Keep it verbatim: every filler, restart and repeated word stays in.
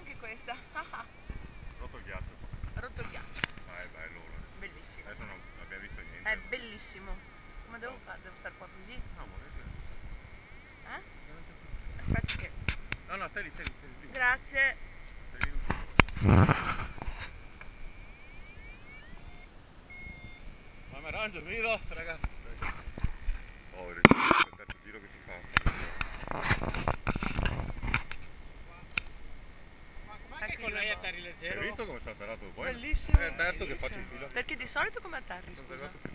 anche questa. Rotto il ghiaccio. Rotto il ghiaccio. Ah, è bello ora. Bellissimo. Adesso non abbiamo visto niente. È bellissimo. Come devo fare? Devo stare qua così? No, ma questo Eh? Aspetta che... No, no, stai lì, stai lì, stai lì. Grazie. Stai lì. Ma mi arrangio, vedo, ragazzi. Oh, è il terzo giro che si fa. Anche con lei atterri leggero. Hai visto come sono atterrato poi? Bellissimo. È il terzo che faccio in fila. Perché di solito come atterri, scusa?